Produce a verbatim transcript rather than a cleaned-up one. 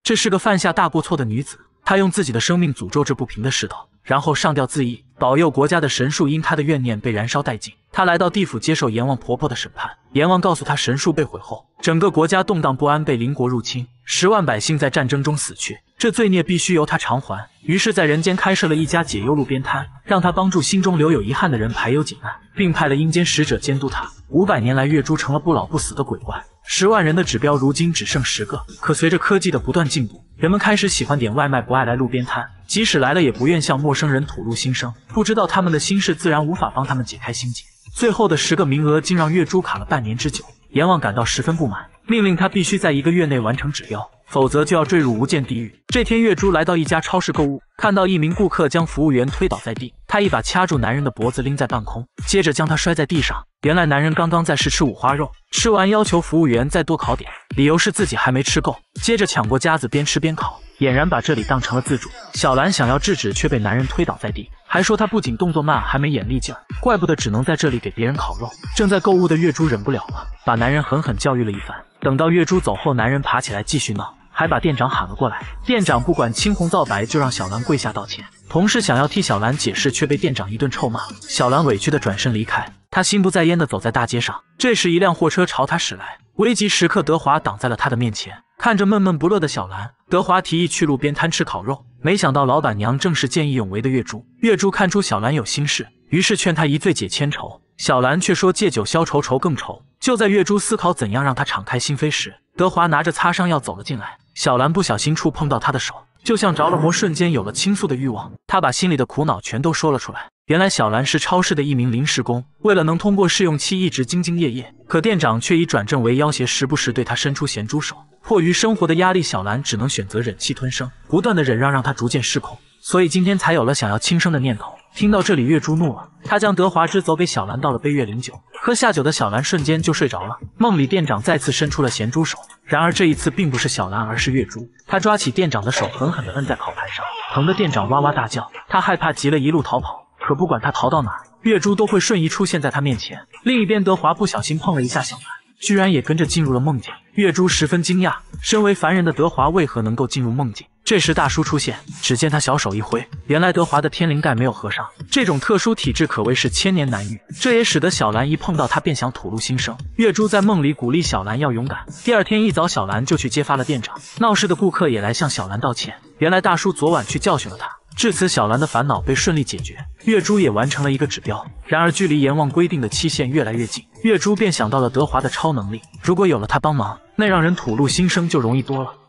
这是个犯下大过错的女子，她用自己的生命诅咒这不平的世道，然后上吊自缢，保佑国家的神树因她的怨念被燃烧殆尽。她来到地府接受阎王婆婆的审判，阎王告诉她，神树被毁后，整个国家动荡不安，被邻国入侵，十万百姓在战争中死去，这罪孽必须由她偿还。于是，在人间开设了一家解忧路边摊，让她帮助心中留有遗憾的人排忧解难，并派了阴间使者监督她。五百年来，月珠成了不老不死的鬼怪。十万人的指标如今只剩十个，可随着科技的不断进步，人们开始喜欢点外卖，不爱来路边摊，即使来了也不愿向陌生人吐露心声，不知道他们的心事，自然无法帮他们解开心结。最后的十个名额竟让月珠卡了半年之久，阎王感到十分不满，命令他必须在一个月内完成指标，否则就要坠入无间地狱。这天，月珠来到一家超市购物，看到一名顾客将服务员推倒在地，他一把掐住男人的脖子拎在半空，接着将他摔在地上。原来男人刚刚在试吃五花肉，吃完要求服务员再多烤点，理由是自己还没吃够，接着抢过夹子边吃边烤，俨然把这里当成了自助。小兰想要制止，却被男人推倒在地，还说他不仅动作慢，还没眼力劲儿，怪不得只能在这里给别人烤肉。正在购物的月珠忍不了了，把男人狠狠教育了一番。等到月珠走后，男人爬起来继续闹，还把店长喊了过来。店长不管青红皂白，就让小兰跪下道歉。同事想要替小兰解释，却被店长一顿臭骂。小兰委屈的转身离开，她心不在焉的走在大街上。这时，一辆货车朝她驶来，危急时刻，德华挡在了她的面前。看着闷闷不乐的小兰，德华提议去路边摊吃烤肉，没想到老板娘正是见义勇为的月珠。月珠看出小兰有心事，于是劝她一醉解千愁。小兰却说借酒消愁，愁更愁。就在月珠思考怎样让她敞开心扉时，德华拿着擦伤药走了进来。小兰不小心触碰到他的手，就像着了魔，瞬间有了倾诉的欲望。她把心里的苦恼全都说了出来。原来小兰是超市的一名临时工，为了能通过试用期，一直兢兢业业。可店长却以转正为要挟，时不时对她伸出咸猪手。迫于生活的压力，小兰只能选择忍气吞声，不断的忍让让她逐渐失控，所以今天才有了想要轻生的念头。听到这里，月珠怒了，她将德华支走给小兰，倒了杯月灵酒。喝下酒的小兰瞬间就睡着了。梦里店长再次伸出了咸猪手，然而这一次并不是小兰，而是月珠。她抓起店长的手，狠狠地摁在烤盘上，疼得店长哇哇大叫。她害怕极了，一路逃跑。可不管她逃到哪儿，月珠都会瞬移出现在她面前。另一边，德华不小心碰了一下小兰，居然也跟着进入了梦境。月珠十分惊讶，身为凡人的德华为何能够进入梦境？这时大叔出现，只见他小手一挥，原来德华的天灵盖没有合上，这种特殊体质可谓是千年难遇。这也使得小兰一碰到他便想吐露心声。月珠在梦里鼓励小兰要勇敢。第二天一早，小兰就去揭发了店长，闹事的顾客也来向小兰道歉。原来大叔昨晚去教训了他。至此，小兰的烦恼被顺利解决，月珠也完成了一个指标。然而，距离阎王规定的期限越来越近，月珠便想到了德华的超能力，如果有了他帮忙，那让人吐露心声就容易多了。